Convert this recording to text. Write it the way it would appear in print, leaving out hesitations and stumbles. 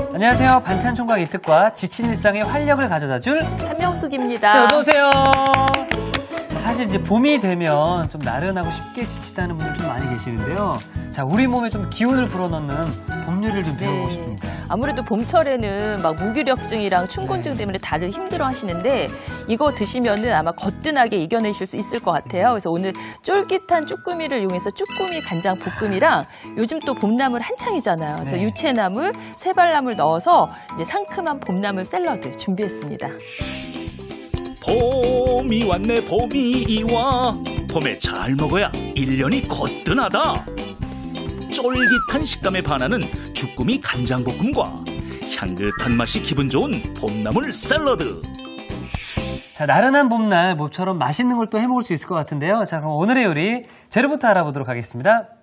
안녕하세요. 반찬 총각 이특과 지친 일상에 활력을 가져다줄 한명숙입니다. 자, 어서오세요. 사실 이제 봄이 되면 좀 나른하고 쉽게 지치다는 분들 좀 많이 계시는데요. 자, 우리 몸에 좀 기운을 불어넣는 봄 요리를 좀 배워보고 싶습니다. 아무래도 봄철에는 막 무기력증이랑 춘곤증 때문에 다들 힘들어 하시는데 이거 드시면은 아마 거뜬하게 이겨내실 수 있을 것 같아요. 그래서 오늘 쫄깃한 쭈꾸미를 이용해서 쭈꾸미 간장 볶음이랑 요즘 또 봄나물 한창이잖아요. 그래서 유채나물, 새발나물 넣어서 이제 상큼한 봄나물 샐러드 준비했습니다. 봄이 왔네, 봄이 와. 봄에 잘 먹어야 1년이 거뜬하다. 쫄깃한 식감에 반하는 주꾸미 간장볶음과 향긋한 맛이 기분 좋은 봄나물 샐러드. 자, 나른한 봄날 모처럼 맛있는 걸 또 해먹을 수 있을 것 같은데요. 자, 그럼 오늘의 요리 재료부터 알아보도록 하겠습니다.